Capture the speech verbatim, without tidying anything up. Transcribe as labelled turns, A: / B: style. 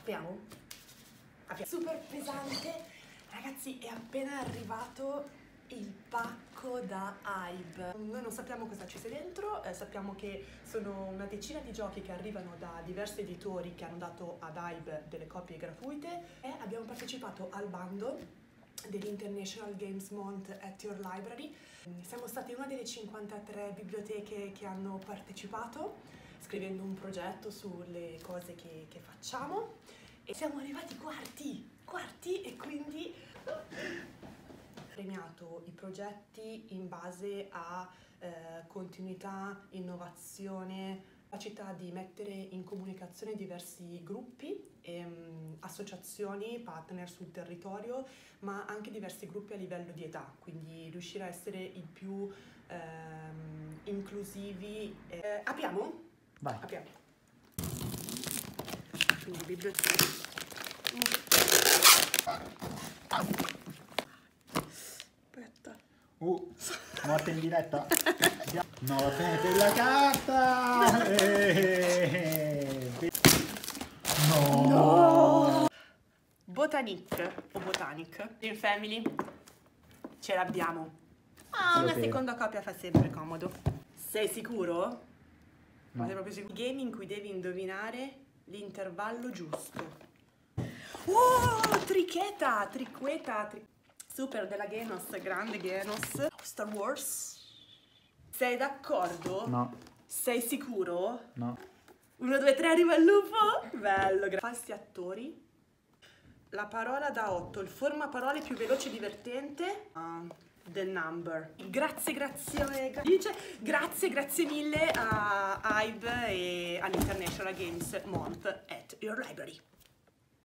A: Apriamo? Apriamo. Super pesante. Ragazzi, è appena arrivato il pacco da Hybe. Noi non sappiamo cosa ci sia dentro, eh, sappiamo che sono una decina di giochi che arrivano da diversi editori che hanno dato ad Hybe delle copie gratuite e abbiamo partecipato al bando dell'International Games Month at Your Library. Siamo stati una delle cinquantatré biblioteche che hanno partecipato, scrivendo un progetto sulle cose che, che facciamo e siamo arrivati quarti, quarti e quindi premiato i progetti in base a eh, continuità, innovazione, capacità di mettere in comunicazione diversi gruppi, ehm, associazioni, partner sul territorio, ma anche diversi gruppi a livello di età, quindi riuscire a essere il più ehm, inclusivi. Eh, apriamo?
B: Vai.
A: Apriamo. Quindi biblioteca. Aspetta.
B: Uh, morte in diretta. No, tenete la carta. No.
A: No. Botanic o Botanic in Family ce l'abbiamo. Ah, una seconda copia fa sempre comodo. Sei sicuro?
B: No.
A: Sei proprio sicuro? Game in cui devi indovinare l'intervallo giusto. Oh, tricheta, triqueta, tri... super della Genos, grande Genos. Star Wars. Sei d'accordo?
B: No.
A: Sei sicuro?
B: No.
A: Uno, due, tre, arriva il lupo. Bello, gra- falsi attori. La parola da otto, il formaparole più veloce e divertente. Uh, the number. Grazie, grazie, gra- dice, grazie, grazie mille a Hybe e all'International Games Month at Your Library.